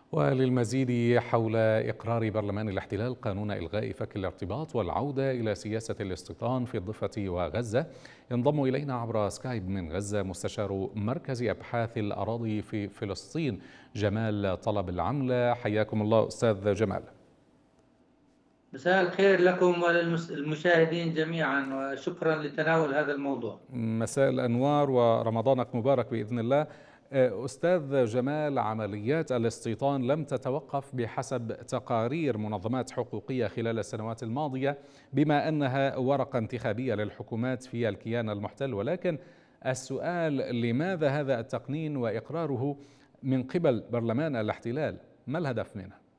وللمزيد حول إقرار برلمان الاحتلال قانون إلغاء فك الارتباط والعودة إلى سياسة الاستيطان في الضفة وغزة، ينضم إلينا عبر سكايب من غزة مستشار مركز أبحاث الأراضي في فلسطين جمال طلب العملة. حياكم الله أستاذ جمال. مساء الخير لكم وللمشاهدين جميعا، وشكرا لتناول هذا الموضوع. مساء الأنوار ورمضانك مبارك بإذن الله. أستاذ جمال، عمليات الاستيطان لم تتوقف بحسب تقارير منظمات حقوقية خلال السنوات الماضية، بما أنها ورقة انتخابية للحكومات في الكيان المحتل، ولكن السؤال: لماذا هذا التقنين وإقراره من قبل برلمان الاحتلال؟ ما الهدف منه؟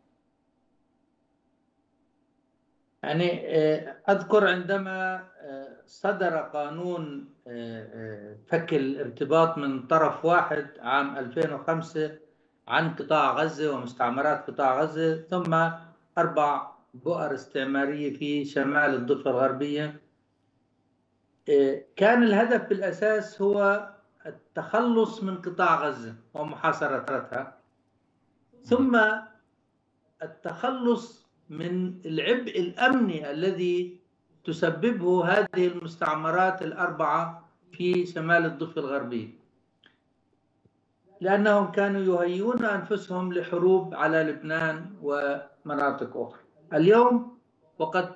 يعني أذكر عندما صدر قانون فك الارتباط من طرف واحد عام 2005 عن قطاع غزة ومستعمرات قطاع غزة، ثم 4 بؤر استعمارية في شمال الضفة الغربية، كان الهدف بالأساس هو التخلص من قطاع غزة ومحاصرتها، ثم التخلص من العبء الأمني الذي تسببه هذه المستعمرات ال4 في شمال الضفة الغربية، لأنهم كانوا يهيئون أنفسهم لحروب على لبنان ومناطق أخرى. اليوم وقد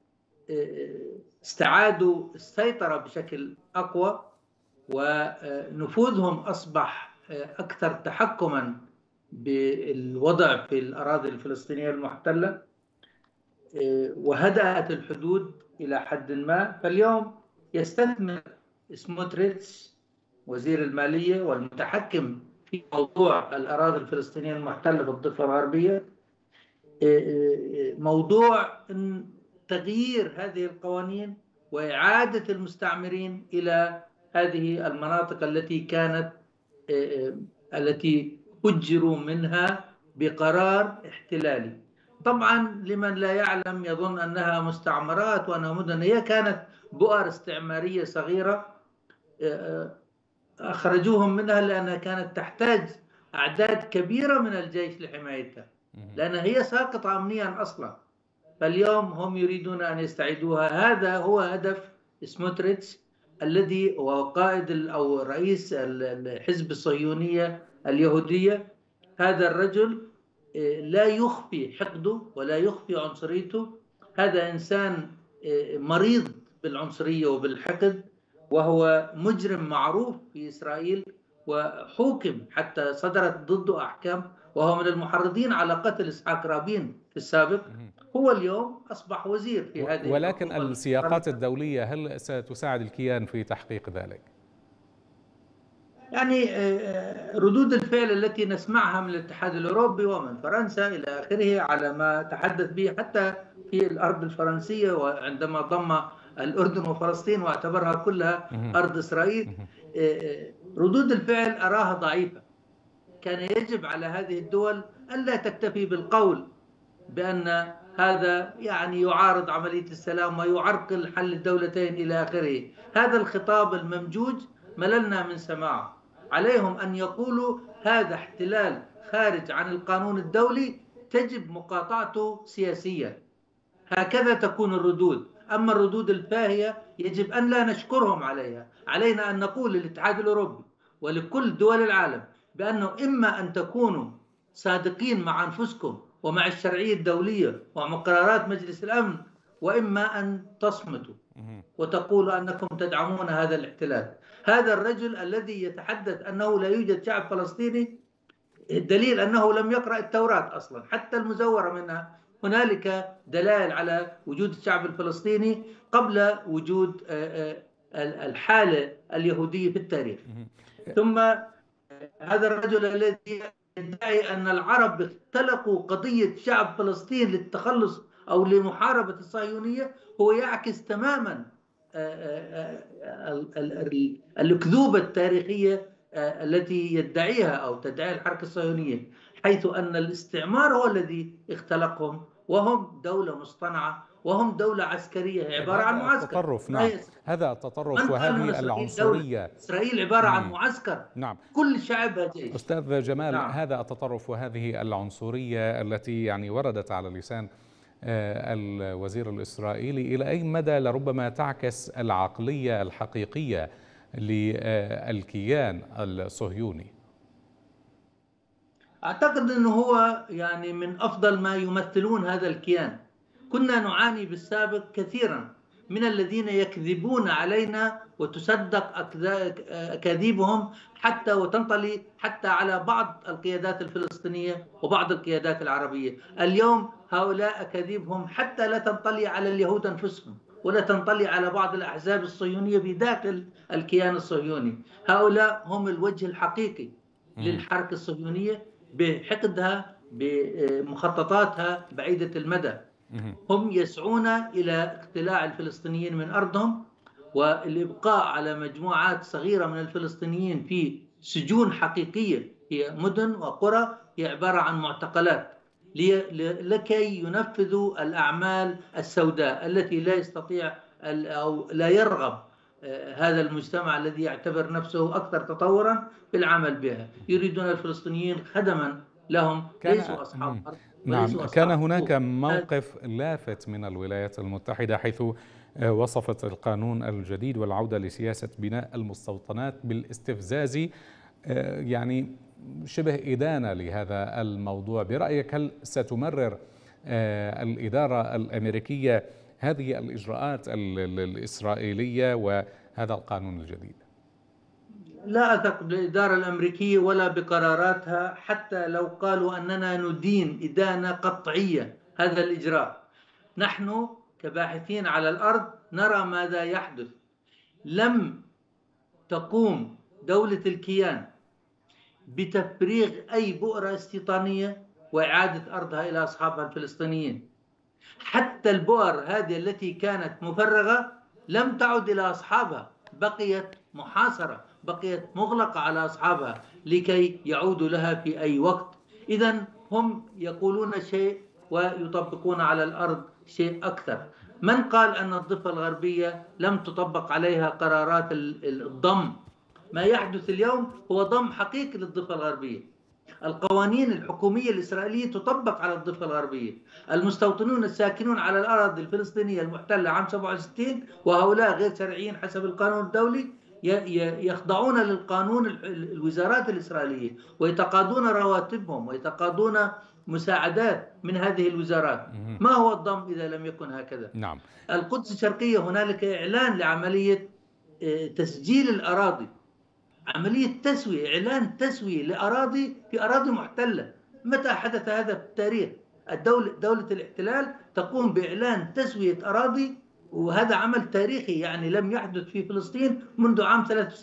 استعادوا السيطرة بشكل أقوى، ونفوذهم أصبح أكثر تحكما بالوضع في الأراضي الفلسطينية المحتلة، وهدأت الحدود إلى حد ما. فاليوم يستثمر سموتريتش وزير المالية والمتحكم في موضوع الأراضي الفلسطينية المحتلة في الضفة الغربية موضوع تغيير هذه القوانين وإعادة المستعمرين إلى هذه المناطق التي هجروا منها بقرار احتلالي. طبعا لمن لا يعلم يظن أنها مستعمرات وأنها مدن، هي كانت بؤر استعمارية صغيرة أخرجوهم منها لأنها كانت تحتاج أعداد كبيرة من الجيش لحمايتها، لأنها هي ساقطة أمنيا أصلا. فاليوم هم يريدون أن يستعيدوها. هذا هو هدف سموتريتش الذي هو قائد أو رئيس الحزب الصهيونية اليهودية. هذا الرجل لا يخفي حقده ولا يخفي عنصريته، هذا إنسان مريض بالعنصرية وبالحقد، وهو مجرم معروف في إسرائيل وحوكم، حتى صدرت ضده أحكام، وهو من المحرضين على قتل إسحاق رابين في السابق. هو اليوم أصبح وزير في هذه ولكن السياقات الدولية هل ستساعد الكيان في تحقيق ذلك؟ يعني ردود الفعل التي نسمعها من الاتحاد الأوروبي ومن فرنسا إلى آخره على ما تحدث به حتى في الأرض الفرنسية، وعندما ضم الأردن وفلسطين واعتبرها كلها أرض إسرائيل، ردود الفعل أراها ضعيفة. كان يجب على هذه الدول ألا تكتفي بالقول بأن هذا يعني يعارض عملية السلام ويعرقل حل الدولتين إلى آخره. هذا الخطاب الممجوج مللنا من سماعه. عليهم أن يقولوا هذا احتلال خارج عن القانون الدولي تجب مقاطعته سياسيا. هكذا تكون الردود. أما الردود الفاهية يجب أن لا نشكرهم عليها. علينا أن نقول للاتحاد الأوروبي ولكل دول العالم بأنه إما أن تكونوا صادقين مع أنفسكم ومع الشرعية الدولية ومع قرارات مجلس الأمن، وإما أن تصمتوا وتقولوا أنكم تدعمون هذا الاحتلال. هذا الرجل الذي يتحدث أنه لا يوجد شعب فلسطيني، الدليل أنه لم يقرأ التوراة أصلا حتى المزورة منها. هنالك دلائل على وجود الشعب الفلسطيني قبل وجود الحالة اليهودية في التاريخ. ثم هذا الرجل الذي يدعي أن العرب اختلقوا قضية شعب فلسطين للتخلص أو لمحاربة الصهيونية، هو يعكس تماما الأكذوبة التاريخية التي يدعيها أو تدعي الحركة الصهيونية، حيث أن الاستعمار هو الذي اختلقهم، وهم دولة مصطنعة وهم دولة عسكرية عبارة عن معسكر. التطرف، نعم، هذا التطرف وهذه العنصرية. إسرائيل عبارة عن معسكر، نعم، كل شعبها جيش. أستاذ جمال، نعم. هذا التطرف وهذه العنصرية التي يعني وردت على لسان الوزير الإسرائيلي، إلى أي مدى لربما تعكس العقلية الحقيقية للكيان الصهيوني؟ أعتقد أنه هو يعني من أفضل ما يمثلون هذا الكيان. كنا نعاني بالسابق كثيرا من الذين يكذبون علينا وتصدق أكاذيبهم حتى وتنطلي حتى على بعض القيادات الفلسطينية وبعض القيادات العربية. اليوم هؤلاء أكاذيبهم حتى لا تنطلي على اليهود أنفسهم ولا تنطلي على بعض الأحزاب الصهيونية بداخل الكيان الصهيوني. هؤلاء هم الوجه الحقيقي للحركة الصهيونية بحقدها بمخططاتها بعيدة المدى. هم يسعون إلى اقتلاع الفلسطينيين من أرضهم والإبقاء على مجموعات صغيرة من الفلسطينيين في سجون حقيقية هي مدن وقرى، هي عبارة عن معتقلات لكي ينفذوا الأعمال السوداء التي لا يستطيع أو لا يرغب هذا المجتمع الذي يعتبر نفسه أكثر تطورا في العمل بها. يريدون الفلسطينيين خدما لهم، ليسوا أصحاب أرض. نعم، كان هناك موقف لافت من الولايات المتحدة حيث وصفت القانون الجديد والعودة لسياسة بناء المستوطنات بالاستفزاز، يعني شبه إدانة لهذا الموضوع. برأيك هل ستمرر الإدارة الأمريكية هذه الإجراءات الإسرائيلية وهذا القانون الجديد؟ لا أثق بالإدارة الأمريكية ولا بقراراتها، حتى لو قالوا أننا ندين إدانة قطعية هذا الإجراء. نحن كباحثين على الأرض نرى ماذا يحدث. لم تقوم دولة الكيان بتفريغ أي بؤرة استيطانية وإعادة أرضها إلى أصحابها الفلسطينيين. حتى البؤر هذه التي كانت مفرغة لم تعد إلى أصحابها، بقيت محاصرة، بقيت مغلقة على أصحابها لكي يعودوا لها في أي وقت. إذن هم يقولون شيء ويطبقون على الأرض شيء أكثر. من قال أن الضفة الغربية لم تطبق عليها قرارات الضم؟ ما يحدث اليوم هو ضم حقيقي للضفة الغربية. القوانين الحكومية الإسرائيلية تطبق على الضفة الغربية. المستوطنون الساكنون على الأراضي الفلسطينية المحتلة عام 67 وهؤلاء غير شرعيين حسب القانون الدولي يخضعون للقانون الوزارات الإسرائيلية ويتقاضون رواتبهم ويتقاضون مساعدات من هذه الوزارات. ما هو الضم إذا لم يكن هكذا؟ نعم. القدس الشرقية هنالك إعلان لعملية تسجيل الأراضي، عملية تسوية، إعلان تسوية لأراضي في أراضي محتلة. متى حدث هذا في التاريخ؟ دولة الاحتلال تقوم بإعلان تسوية أراضي، وهذا عمل تاريخي يعني لم يحدث في فلسطين منذ عام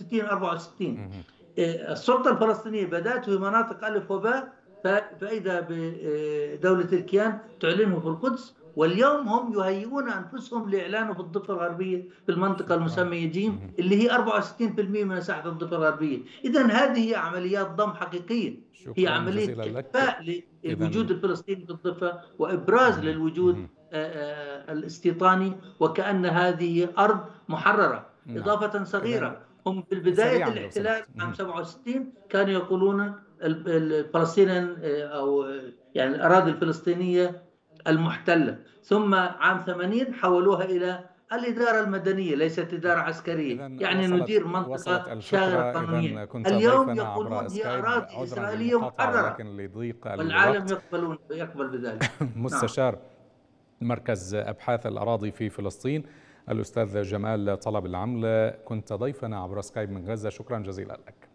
63-64. السلطة الفلسطينية بدأت في مناطق ألف وباء، فإذا بدولة الكيان تعلنه في القدس، واليوم هم يهيئون أنفسهم لإعلانه في الضفة الغربية في المنطقة المسمية جيم اللي هي 64% من مساحة الضفة الغربية. إذن هذه هي عمليات ضم حقيقية، هي عملية إخفاء لوجود الفلسطيني في الضفة وإبراز للوجود الاستيطاني وكأن هذه أرض محررة. إضافة صغيرة، هم في البداية الاحتلال عام 67 كانوا يقولون الفلسطينيين أو يعني الأراضي الفلسطينية المحتلة، ثم عام 80 حولوها إلى الإدارة المدنية ليست إدارة عسكرية، يعني ندير منطقة شاغرة قانونيا. اليوم يقولون هي أراضي إسرائيلية محررة والعالم يقبل بذلك. مستشار مركز أبحاث الأراضي في فلسطين الأستاذ جمال طلب العملة، كنت ضيفنا عبر سكايب من غزة، شكرا جزيلا لك.